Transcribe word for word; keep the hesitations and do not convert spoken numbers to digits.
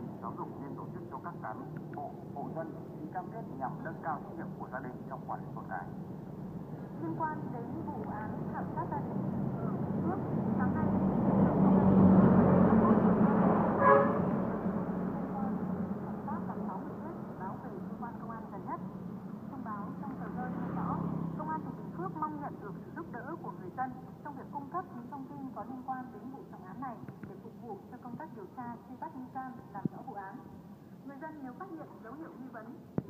Giáo dục nên tổ chức cho các cán bộ, hộ dân ký cam kết nhằm nâng cao trách nhiệm của gia đình trong quản lý con cái. Liên quan đến vụ án thảm sát gia đình ở Bình Phước, sáng nay, báo về cơ quan công an gần nhất. Thông báo trong tờ rơi nêu rõ, Công an tỉnh Bình Phước mong nhận được sự giúp đỡ của người dân trong việc cung cấp những thông tin có liên quan đến vụ trọng án này để phục vụ cho công tác điều tra truy bắt nghi can, làm rõ vụ án. Người dân nếu phát hiện dấu hiệu nghi vấn